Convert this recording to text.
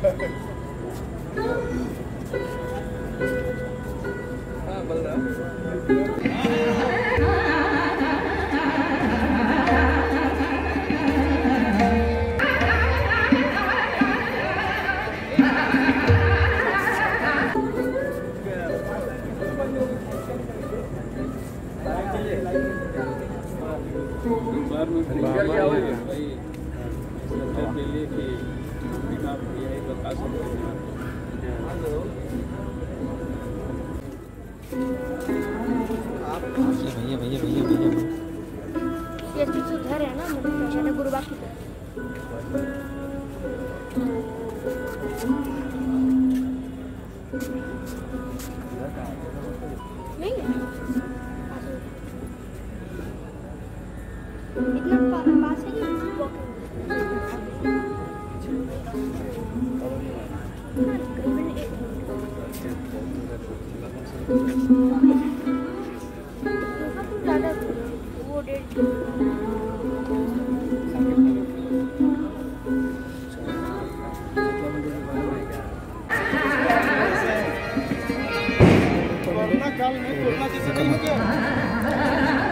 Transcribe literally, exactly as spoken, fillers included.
हाँ बोल रहा बार में खरीद क्या हो गया भाई सत्तर के लिए कि बिना यही बता सकते हैं। भैया भैया भैया भैया ये तो सुधर है ना मतलब शायद गुरुबा की नहीं है इतना पास है कि वो डेट कोरोना काल में कोरोना जैसे नहीं हो गया।